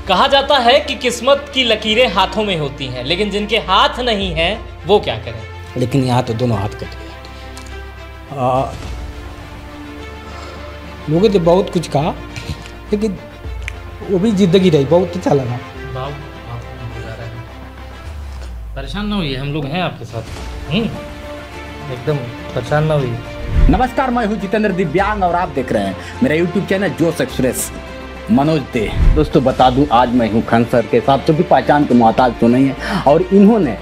कहा जाता है कि किस्मत की लकीरें हाथों में होती हैं, लेकिन जिनके हाथ नहीं हैं वो क्या करें। लेकिन यहाँ तो दोनों हाथ कट गए। लोगों ने बहुत कुछ कहा, लेकिन वो भी जिंदगी रही, बहुत अच्छा लगा। परेशान ना होइए, हम लोग हैं आपके साथ। एकदम परेशान ना होइए। नमस्कार, मैं हूं जितेंद्र दिव्यांग और आप देख रहे हैं मेरा यूट्यूब चैनल जोश एक्सप्रेस। मनोज दे दोस्तों, बता दूं आज मैं हूं खान सर के साथ, जो भी पहचान के मोहताज तो नहीं है, और इन्होंने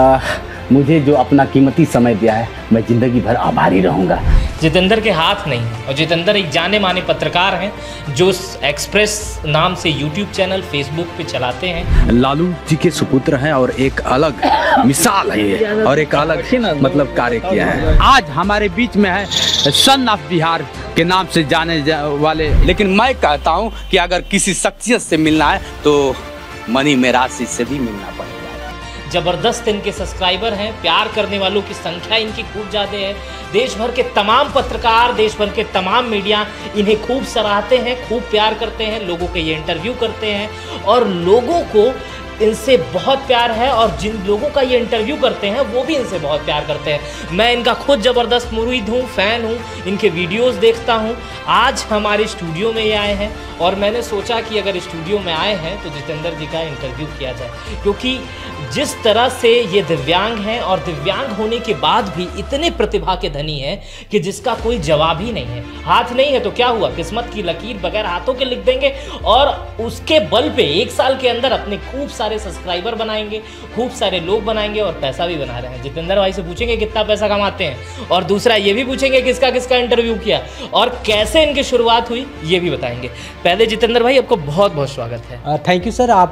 मुझे जो अपना कीमती समय दिया है, मैं ज़िंदगी भर आभारी रहूँगा। जितेंद्र के हाथ नहीं, और जितेंद्र एक जाने माने पत्रकार हैं जो एक्सप्रेस नाम से यूट्यूब चैनल फेसबुक पे चलाते हैं। लालू जी के सुपुत्र हैं और एक अलग मिसाल है ये, और एक अलग मतलब कार्य किया है। आज हमारे बीच में है सन ऑफ बिहार के नाम से जाने वाले, लेकिन मैं कहता हूँ कि अगर किसी शख्सियत से मिलना है तो मनी मेरासी से भी मिलना पड़ेगा। जबरदस्त इनके सब्सक्राइबर हैं, प्यार करने वालों की संख्या इनकी खूब ज़्यादा है। देश भर के तमाम पत्रकार, देश भर के तमाम मीडिया इन्हें खूब सराहते हैं, खूब प्यार करते हैं, लोगों के ये इंटरव्यू करते हैं और लोगों को इनसे बहुत प्यार है, और जिन लोगों का ये इंटरव्यू करते हैं वो भी इनसे बहुत प्यार करते हैं। मैं इनका खुद ज़बरदस्त मुरीद हूँ, फ़ैन हूँ, इनके वीडियोस देखता हूँ। आज हमारे स्टूडियो में ये आए हैं और मैंने सोचा कि अगर स्टूडियो में आए हैं तो जितेंद्र जी का इंटरव्यू किया जाए, क्योंकि जिस तरह से ये दिव्यांग हैं और दिव्यांग होने के बाद भी इतने प्रतिभा के धनी हैं कि जिसका कोई जवाब ही नहीं है। हाथ नहीं है तो क्या हुआ, किस्मत की लकीर बगैर हाथों के लिख देंगे और उसके बल पे 1 साल के अंदर अपने खूब सारे सब्सक्राइबर बनाएंगे, खूब सारे लोग बनाएंगे और पैसा भी बना रहे हैं। जितेंद्र भाई से पूछेंगे कितना पैसा कमाते हैं, और दूसरा ये भी पूछेंगे किसका किसका इंटरव्यू किया और कैसे इनकी शुरुआत हुई, ये भी बताएंगे। पहले जितेंद्र भाई आपको बहुत बहुत स्वागत है। थैंक यू सर,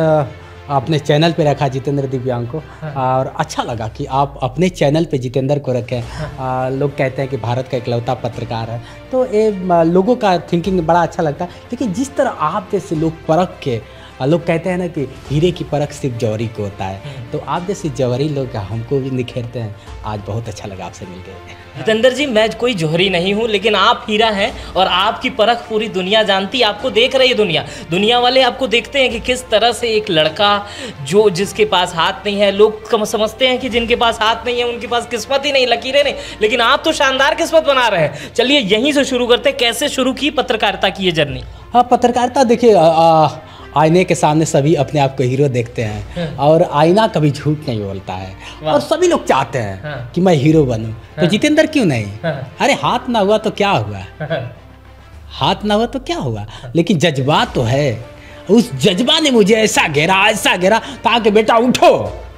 आपने चैनल पे रखा जितेंद्र दिव्यांग को। और अच्छा लगा कि आप अपने चैनल पे जितेंद्र को रखें। लोग कहते हैं कि भारत का इकलौता पत्रकार है, तो ये लोगों का थिंकिंग बड़ा अच्छा लगता है। लेकिन जिस तरह आप जैसे लोग परख के, लोग कहते हैं ना कि हीरे की परख सिर्फ जौहरी को होता है, तो आप जैसे जौहरी लोग हमको भी निखेरते हैं। आज बहुत अच्छा लगा आपसे मिलकर। जितेंद्र जी, मैं कोई जौहरी नहीं हूँ, लेकिन आप हीरा हैं और आपकी परख पूरी दुनिया जानती है। आपको देख रही है दुनिया वाले आपको देखते हैं कि किस तरह से एक लड़का जिसके पास हाथ नहीं है, लोग समझते हैं कि जिनके पास हाथ नहीं है उनके पास किस्मत ही नहीं, लकीरें नहीं, लेकिन आप तो शानदार किस्मत बना रहे हैं। चलिए यहीं से शुरू करते हैं, कैसे शुरू की पत्रकारिता की ये जर्नी? हाँ, पत्रकारिता देखिए, आईने के सामने सभी अपने आप को हीरो देखते हैं और आईना कभी झूठ नहीं बोलता है, और सभी लोग चाहते हैं कि मैं हीरो बनूं। तो जितेंद्र क्यों नहीं? अरे हाथ ना हुआ तो क्या हुआ, हाथ ना हुआ तो क्या हुआ, लेकिन जज्बा तो है। उस जज्बा ने मुझे ऐसा घेरा कहा कि बेटा उठो,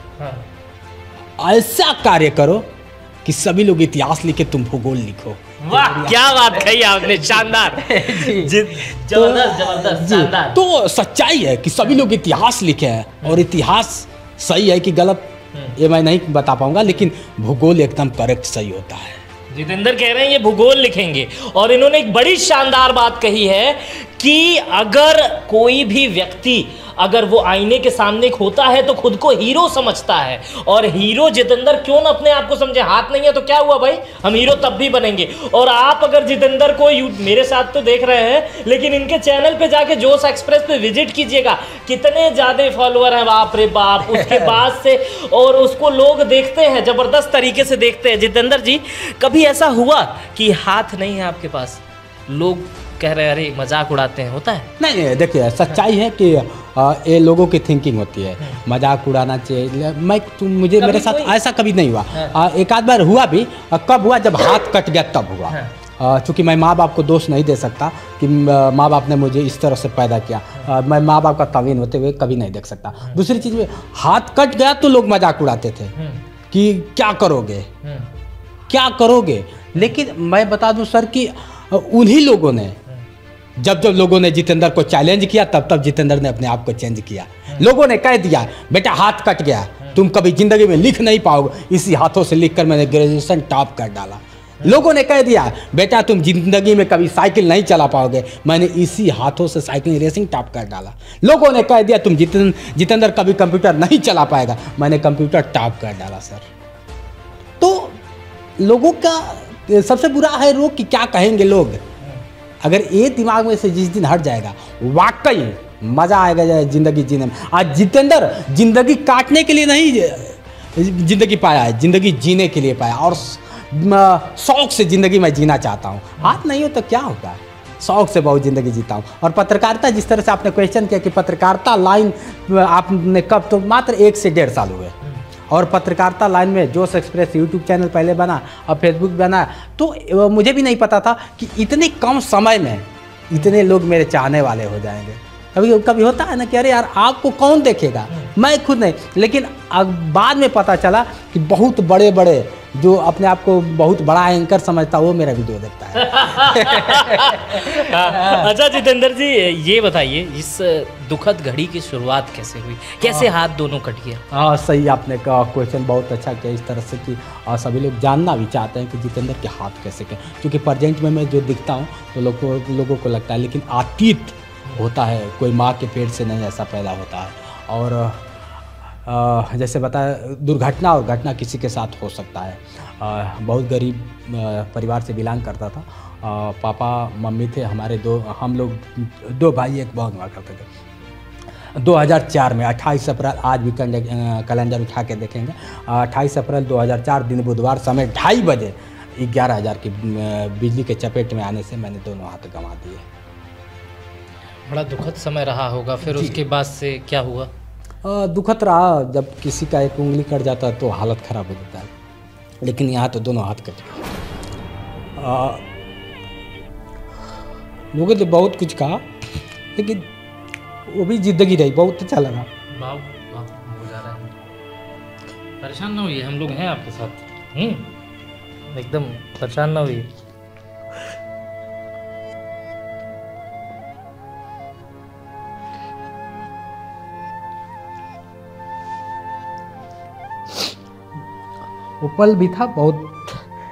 ऐसा कार्य करो कि सभी लोग इतिहास लिखे, तुम भूगोल लिखो। वाह, क्या बात कही आपने, शानदार। जबरदस्त शानदार। तो सच्चाई है कि सभी लोग इतिहास लिखे हैं, और इतिहास सही है कि गलत ये मैं नहीं बता पाऊंगा, लेकिन भूगोल एकदम करेक्ट सही होता है। जितेंद्र कह रहे हैं ये भूगोल लिखेंगे, और इन्होंने एक बड़ी शानदार बात कही है कि अगर कोई भी व्यक्ति अगर वो आईने के सामने होता है तो खुद को हीरो समझता है, और हीरो जितेंद्र क्यों ना अपने आप को समझे। हाथ नहीं है तो क्या हुआ भाई, हम हीरो तब भी बनेंगे। और आप अगर जितेंद्र को मेरे साथ तो देख रहे हैं, लेकिन इनके चैनल पे जाके जोश एक्सप्रेस पे विजिट कीजिएगा, कितने ज़्यादा फॉलोअर हैं, बाप रे बाप। उसके बाद से और उसको लोग देखते हैं, ज़बरदस्त तरीके से देखते हैं। जितेंद्र जी, कभी ऐसा हुआ कि हाथ नहीं है आपके पास, लोग कह रहे हैं अरे मजाक उड़ाते हैं, होता है? नहीं, देखिए सच्चाई है कि ये लोगों की थिंकिंग होती है, मजाक उड़ाना चाहिए। मुझे मेरे साथ ऐसा कभी नहीं हुआ। एक आध बार हुआ भी। कब हुआ? जब हाथ कट गया तब हुआ। चूँकि मैं माँ बाप को दोष नहीं दे सकता कि माँ बाप ने मुझे इस तरह से पैदा किया, मैं माँ बाप का तावीन होते हुए कभी नहीं देख सकता। दूसरी चीज़ में, हाथ कट गया तो लोग मजाक उड़ाते थे कि क्या करोगे क्या करोगे। लेकिन मैं बता दूं सर कि उन्हीं लोगों ने, जब लोगों ने जितेंद्र को चैलेंज किया, तब जितेंद्र ने अपने आप को चेंज किया। लोगों ने कह दिया बेटा हाथ कट गया, तुम कभी जिंदगी में लिख नहीं पाओगे, इसी हाथों से लिखकर मैंने ग्रेजुएशन टॉप कर डाला। लोगों ने कह दिया बेटा तुम जिंदगी में कभी साइकिल नहीं चला पाओगे, मैंने इसी हाथों से साइकिल रेसिंग टॉप कर डाला। लोगों ने कह दिया तुम जितेंद्र कभी कंप्यूटर नहीं चला पाएगा, मैंने कंप्यूटर टॉप कर डाला। सर, तो लोगों का सबसे बुरा है रोग कि क्या कहेंगे लोग। अगर ये दिमाग में से जिस दिन हट जाएगा, वाकई मज़ा आएगा ज़िंदगी जीने में। आज जितेंद्र ज़िंदगी काटने के लिए नहीं ज़िंदगी पाया है, ज़िंदगी जीने के लिए पाया, और शौक़ से ज़िंदगी मैं जीना चाहता हूँ। हाथ नहीं हो तो क्या होगा, शौक़ से बहुत ज़िंदगी जीता हूँ। और पत्रकारिता, जिस तरह से आपने क्वेश्चन किया कि पत्रकारिता लाइन आपने कब, तो मात्र 1 से 1.5 साल हुए। और पत्रकारिता लाइन में जोश एक्सप्रेस यूट्यूब चैनल पहले बना, अब फेसबुक बना, तो मुझे भी नहीं पता था कि इतने कम समय में इतने लोग मेरे चाहने वाले हो जाएंगे। कभी कभी होता है ना कि अरे यार आपको कौन देखेगा, मैं खुद नहीं, लेकिन बाद में पता चला कि बहुत बड़े बड़े जो अपने आप को बहुत बड़ा एंकर समझता वो मेरा वीडियो देखता है। अच्छा जितेंद्र जी, ये बताइए इस दुखद घड़ी की शुरुआत कैसे हुई, कैसे हाथ दोनों कट गया? हाँ सही, आपने कहा, क्वेश्चन बहुत अच्छा किया इस तरह से कि सभी लोग जानना भी चाहते हैं कि जितेंद्र के हाथ कैसे गए, क्योंकि प्रेजेंट में मैं जो दिखता हूँ तो लोगों को लगता है, लेकिन अतीत होता है, कोई माँ के पेट से नहीं ऐसा पैदा होता है। और जैसे बताया, दुर्घटना और घटना किसी के साथ हो सकता है। बहुत गरीब परिवार से बिलोंग करता था। पापा मम्मी थे हमारे, हम लोग 2 भाई 1 बहन हुआ करते थे। 2004 में 28 अप्रैल, आज भी कैलेंडर उठा के देखेंगे, 28 अप्रैल 2004 दिन बुधवार, समय 2:30 बजे 11,000 की बिजली के चपेट में आने से मैंने दोनों हाथ गंवा दिए। बड़ा दुखद समय रहा होगा। फिर उसके बाद से क्या हुआ? दुखद रहा, जब किसी का एक उंगली कट जाता है तो हालत ख़राब हो जाता है, लेकिन यहाँ तो दोनों हाथ कट गए। लोगों ने बहुत कुछ कहा, लेकिन वो भी ज़िंदगी रही, बहुत अच्छा लगा। परेशान ना होइए, हम लोग हैं आपके साथ, एकदम परेशान ना होइए। वो पल भी था बहुत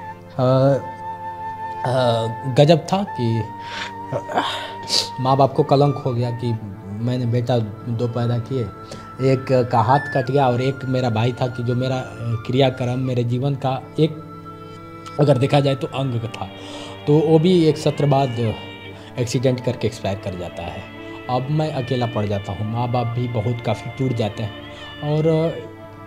गजब था कि माँ बाप को कलंक हो गया कि मैंने बेटा 2 पैदा किए, एक का हाथ कट गया और एक मेरा भाई था कि जो मेरा क्रियाक्रम, मेरे जीवन का एक अगर देखा जाए तो अंग था, तो वो भी एक सत्र बाद एक्सीडेंट करके एक्सपायर कर जाता है। अब मैं अकेला पड़ जाता हूँ, माँ बाप भी बहुत काफ़ी टूट जाते हैं, और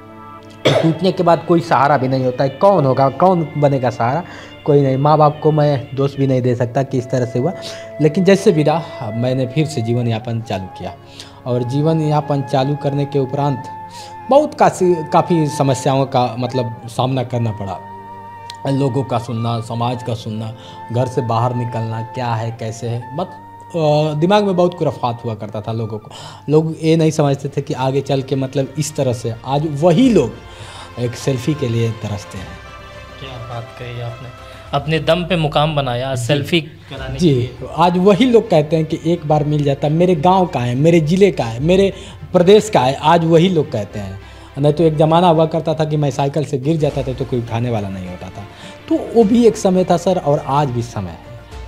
टूटने के बाद कोई सहारा भी नहीं होता है। कौन होगा, कौन बनेगा सहारा, कोई नहीं। माँ बाप को मैं दोष भी नहीं दे सकता कि इस तरह से हुआ, लेकिन जैसे भी रहा मैंने फिर से जीवन यापन चालू किया, और जीवन यापन चालू करने के उपरांत बहुत काफ़ी समस्याओं का मतलब सामना करना पड़ा। लोगों का सुनना, समाज का सुनना, घर से बाहर निकलना, क्या है कैसे है, दिमाग में बहुत खुराफात हुआ करता था लोगों को। लोग ये नहीं समझते थे कि आगे चल के मतलब इस तरह से आज वही लोग एक सेल्फी के लिए तरसते हैं। क्या बात कही आपने, अपने दम पे मुकाम बनाया सेल्फी कराने जी। आज वही लोग कहते हैं कि एक बार मिल जाता, मेरे गांव का है, मेरे ज़िले का है, मेरे प्रदेश का है, आज वही लोग कहते हैं। नहीं तो एक ज़माना हुआ करता था कि मैं साइकिल से गिर जाता था तो कोई उठाने वाला नहीं होता था। तो वो भी एक समय था सर, और आज भी समय है,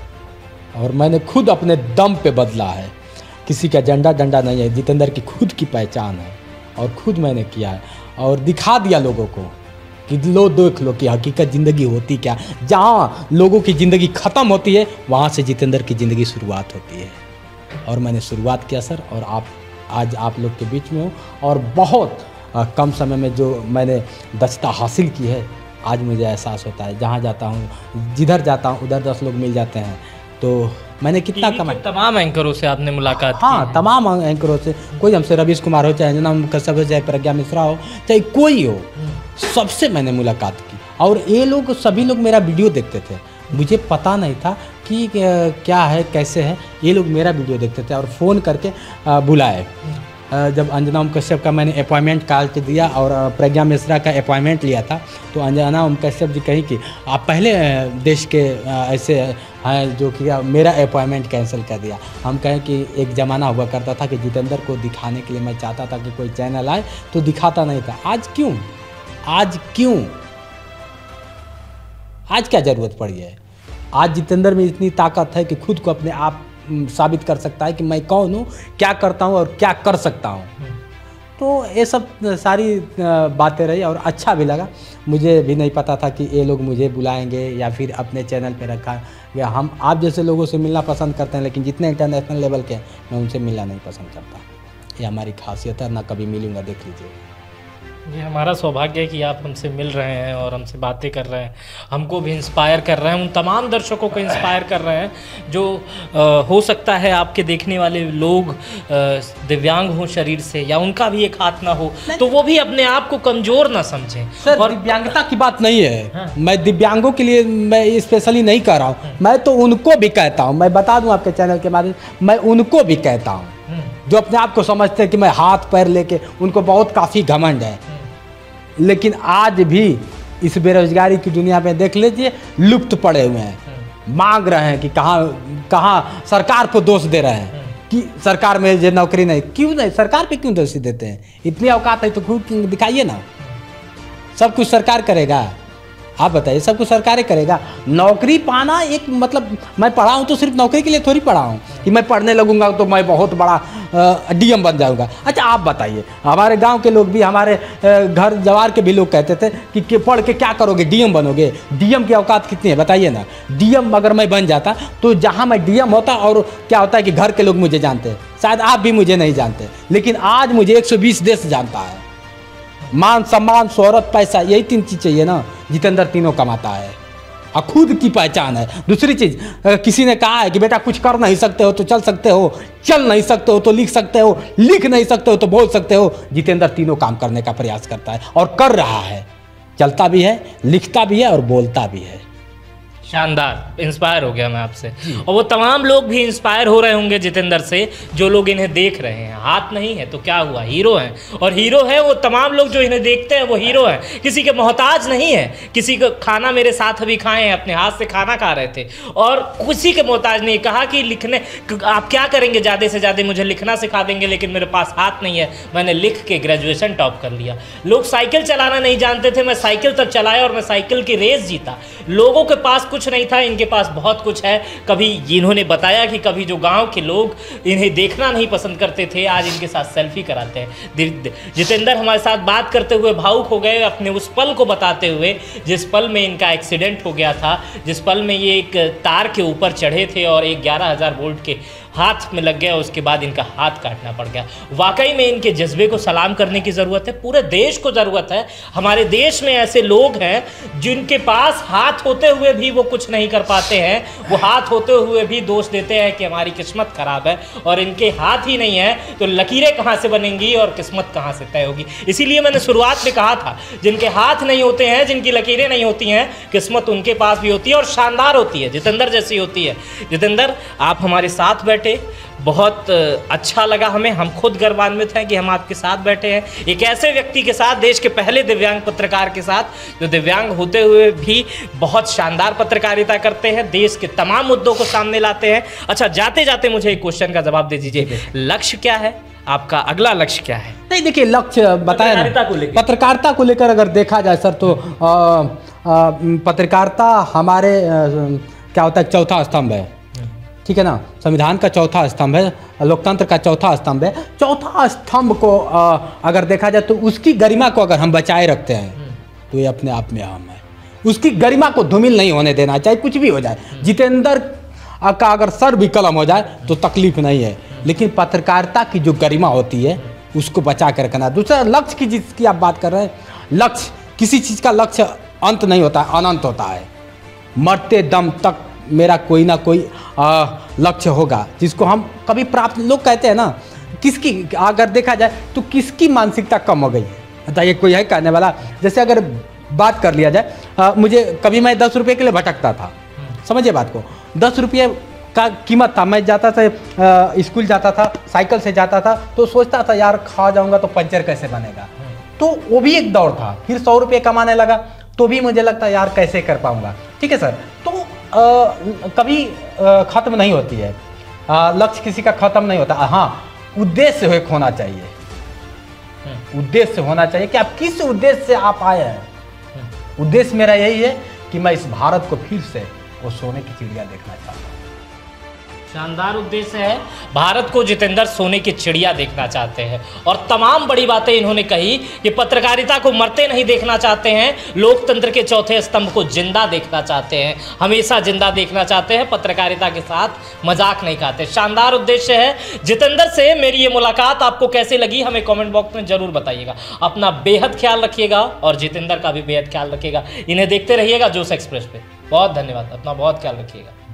और मैंने खुद अपने दम पे बदला है। किसी का झंडा डंडा नहीं है, जितेंद्र की खुद की पहचान है, और खुद मैंने किया है, और दिखा दिया लोगों को कि लो देख लो कि हकीकत ज़िंदगी होती क्या। जहाँ लोगों की ज़िंदगी ख़त्म होती है वहाँ से जितेंद्र की ज़िंदगी शुरुआत होती है, और मैंने शुरुआत किया सर, और आज आप लोग के बीच में हूँ, और बहुत कम समय में जो मैंने दक्षता हासिल की है, आज मुझे एहसास होता है। जहाँ जाता हूँ, जिधर जाता हूँ, उधर 10 लोग मिल जाते हैं, तो मैंने कितना कमाया। तमाम एंकरों से आपने मुलाकात की? हाँ, तमाम एंकरों से। कोई हमसे रवीश कुमार हो, चाहे अंजना कश्यप हो, चाहे प्रज्ञा मिश्रा हो, चाहे कोई हो, सबसे मैंने मुलाकात की। और ये लोग सभी लोग मेरा वीडियो देखते थे, मुझे पता नहीं था कि क्या है कैसे है, ये लोग मेरा वीडियो देखते थे और फ़ोन करके बुलाए। जब अंजना कश्यप का मैंने अपॉइंटमेंट काट दिया और प्रज्ञा मिश्रा का अपॉइंटमेंट लिया था, तो अंजना कश्यप जी कही कि आप पहले देश के ऐसे हैं जो कि मेरा अपॉइंटमेंट कैंसिल कर दिया। हम कहें कि एक ज़माना हुआ करता था कि जितेंद्र को दिखाने के लिए मैं चाहता था कि कोई चैनल आए तो दिखाता नहीं था। आज क्यों, आज क्या ज़रूरत पड़ी है? आज जितेंद्र में इतनी ताकत है कि खुद को अपने आप साबित कर सकता है कि मैं कौन हूँ, क्या करता हूँ और क्या कर सकता हूँ। तो ये सब सारी बातें रही और अच्छा भी लगा। मुझे भी नहीं पता था कि ये लोग मुझे बुलाएंगे या फिर अपने चैनल पे रखा गया। हम आप जैसे लोगों से मिलना पसंद करते हैं, लेकिन जितने इंटरनेशनल लेवल के मैं उनसे मिलना नहीं पसंद करता। ये हमारी खासियत है, ना कभी मिलूँगा, देख लीजिए। ये हमारा सौभाग्य है कि आप हमसे मिल रहे हैं और हमसे बातें कर रहे हैं, हमको भी इंस्पायर कर रहे हैं, उन तमाम दर्शकों को इंस्पायर कर रहे हैं जो हो सकता है आपके देखने वाले लोग दिव्यांग हों शरीर से, या उनका भी एक हाथ ना हो, तो वो भी अपने आप को कमज़ोर ना समझें। सर, और दिव्यांगता की बात नहीं है। हाँ। मैं दिव्यांगों के लिए मैं स्पेशली नहीं कह रहा हूँ, मैं तो उनको भी कहता हूँ। मैं बता दूँ आपके चैनल के माध्यम से, मैं उनको भी कहता हूँ जो अपने आप को समझते हैं कि मैं हाथ पैर लेके, उनको बहुत काफ़ी घमंड है। लेकिन आज भी इस बेरोजगारी की दुनिया में देख लीजिए, लुप्त पड़े हुए हैं, मांग रहे हैं कि कहाँ सरकार को दोष दे रहे हैं कि सरकार में ये नौकरी नहीं। क्यों नहीं, सरकार पे क्यों दोषी देते हैं? इतनी औकात है तो खुद दिखाइए ना। सब कुछ सरकार करेगा? आप बताइए, सब कुछ सरकार करेगा? नौकरी पाना एक मतलब, मैं पढ़ा हूँ तो सिर्फ नौकरी के लिए थोड़ी पढ़ा हूँ कि मैं पढ़ने लगूंगा तो मैं बहुत बड़ा डीएम बन जाऊंगा। अच्छा आप बताइए, हमारे गांव के लोग भी, हमारे घर जवार के भी लोग कहते थे कि पढ़ के क्या करोगे, डीएम बनोगे। डीएम की औकात कितनी है बताइए ना। डीएम अगर मैं बन जाता तो जहाँ मैं डीएम होता, और क्या होता है कि घर के लोग मुझे जानते हैं, शायद आप भी मुझे नहीं जानते, लेकिन आज मुझे 120 देश जानता है। मान सम्मान शोहरत पैसा, यही 3 चीज़ चाहिए ना। जितेंद्र तीनों कमाता है और खुद की पहचान है। दूसरी चीज़, किसी ने कहा है कि बेटा कुछ कर नहीं सकते हो तो चल सकते हो, चल नहीं सकते हो तो लिख सकते हो, लिख नहीं सकते हो तो बोल सकते हो। जितेंद्र तीनों काम करने का प्रयास करता है और कर रहा है। चलता भी है, लिखता भी है और बोलता भी है। शानदार, इंस्पायर हो गया मैं आपसे, और वो तमाम लोग भी इंस्पायर हो रहे होंगे जितेंद्र से, जो लोग इन्हें देख रहे हैं। हाथ नहीं है तो क्या हुआ, हीरो हैं, और हीरो है वो तमाम लोग जो इन्हें देखते हैं, वो हीरो हैं। किसी के मोहताज नहीं है। किसी को खाना मेरे साथ अभी खाए हैं, अपने हाथ से खाना खा रहे थे, और किसी के मोहताज नहीं। कहा कि लिखने आप क्या करेंगे, ज़्यादा से ज़्यादा मुझे लिखना सिखा देंगे, लेकिन मेरे पास हाथ नहीं है। मैंने लिख के ग्रेजुएशन टॉप कर लिया। लोग साइकिल चलाना नहीं जानते थे, मैं साइकिल तक चलाया और मैं साइकिल की रेस जीता। लोगों के पास कुछ नहीं था, इनके पास बहुत कुछ है। कभी इन्होंने बताया कि कभी जो गांव के लोग इन्हें देखना नहीं पसंद करते थे, आज इनके साथ सेल्फी कराते हैं। जितेंद्र हमारे साथ बात करते हुए भावुक हो गए, अपने उस पल को बताते हुए जिस पल में इनका एक्सीडेंट हो गया था, जिस पल में ये एक तार के ऊपर चढ़े थे और एक 11,000 वोल्ट के हाथ में लग गया, उसके बाद इनका हाथ काटना पड़ गया। वाकई में इनके जज्बे को सलाम करने की ज़रूरत है। पूरे देश को ज़रूरत है। हमारे देश में ऐसे लोग हैं जिनके पास हाथ होते हुए भी वो कुछ नहीं कर पाते हैं। वो हाथ होते हुए भी दोष देते हैं कि हमारी किस्मत खराब है, और इनके हाथ ही नहीं है तो लकीरें कहाँ से बनेंगी और किस्मत कहाँ से तय होगी। इसीलिए मैंने शुरुआत में कहा था, जिनके हाथ नहीं होते हैं, जिनकी लकीरें नहीं होती हैं, किस्मत उनके पास भी होती है और शानदार होती है, जितेंद्र जैसी होती है। जितेंद्र, आप हमारे साथ बैठे, बहुत अच्छा लगा हमें। हम खुद गर्वान्वित हैं कि हम आपके साथ बैठे हैं, एक ऐसे व्यक्ति के साथ, देश के पहले दिव्यांग पत्रकार के साथ, जो दिव्यांग होते हुए भी बहुत शानदार पत्रकारिता करते हैं, देश के तमाम मुद्दों को सामने लाते हैं। अच्छा, जाते जाते मुझे एक क्वेश्चन का जवाब दे दीजिए, लक्ष्य क्या है आपका, अगला लक्ष्य क्या है? नहीं देखिए, लक्ष्य बताया ना, पत्रकारिता को लेकर अगर देखा जाए सर, तो पत्रकारिता हमारे क्या होता है, चौथा स्तंभ है, ठीक है ना। संविधान का चौथा स्तंभ है, लोकतंत्र का चौथा स्तंभ है। चौथा स्तंभ को अगर देखा जाए तो उसकी गरिमा को अगर हम बचाए रखते हैं तो ये अपने आप में अहम है। उसकी गरिमा को धूमिल नहीं होने देना, चाहे कुछ भी हो जाए। जितेंद्र का अगर सर भी कलम हो जाए तो तकलीफ नहीं है, लेकिन पत्रकारिता की जो गरिमा होती है उसको बचा कर रखना। दूसरा लक्ष्य की, जिसकी आप बात कर रहे हैं, लक्ष्य, किसी चीज़ का लक्ष्य अंत नहीं होता है, अनंत होता है। मरते दम तक मेरा कोई ना कोई लक्ष्य होगा जिसको हम कभी प्राप्त, लोग कहते हैं ना, किसकी अगर देखा जाए तो किसकी मानसिकता कम हो गई बताइए, कोई है कहने वाला? जैसे अगर बात कर लिया जाए, मुझे कभी, मैं 10 रुपये के लिए भटकता था, समझिए बात को, 10 रुपये का कीमत था। मैं जाता था, स्कूल जाता था, साइकिल से जाता था, तो सोचता था यार खा जाऊंगा तो पंचर कैसे बनेगा। तो वो भी एक दौर था। फिर 100 रुपये कमाने लगा तो भी मुझे लगता यार कैसे कर पाऊंगा, ठीक है सर। तो कभी ख़त्म नहीं होती है, लक्ष्य किसी का ख़त्म नहीं होता। हाँ, उद्देश्य एक होना चाहिए, उद्देश्य होना चाहिए कि आप किस उद्देश्य से आप आए हैं। उद्देश्य मेरा यही है कि मैं इस भारत को फिर से वो सोने की चिड़िया देखना चाहता हूँ। शानदार उद्देश्य है। भारत को जितेंद्र सोने की चिड़िया देखना चाहते हैं और तमाम बड़ी बातें इन्होंने कही कि पत्रकारिता को मरते नहीं देखना चाहते हैं, लोकतंत्र के चौथे स्तंभ को जिंदा देखना चाहते हैं, हमेशा जिंदा देखना चाहते हैं, पत्रकारिता के साथ मजाक नहीं खाते। शानदार उद्देश्य है। जितेंद्र से मेरी ये मुलाकात आपको कैसी लगी हमें कमेंट बॉक्स में जरूर बताइएगा। अपना बेहद ख्याल रखिएगा और जितेंद्र का भी बेहद ख्याल रखिएगा। इन्हें देखते रहिएगा जोश एक्सप्रेस पे। बहुत धन्यवाद। अपना बहुत ख्याल रखिएगा।